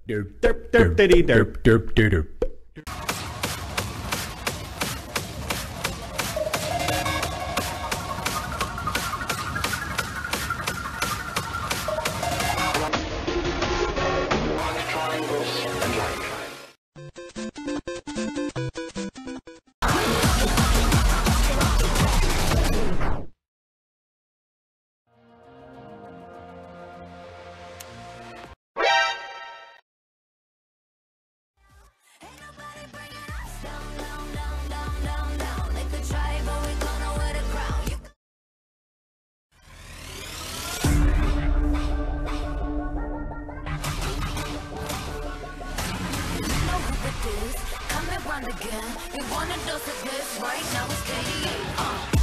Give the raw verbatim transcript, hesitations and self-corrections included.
Derp, derp, derp, diddy, derp, derp, derp. Coming round again. You want a dose of this right now? It's K D A. Uh.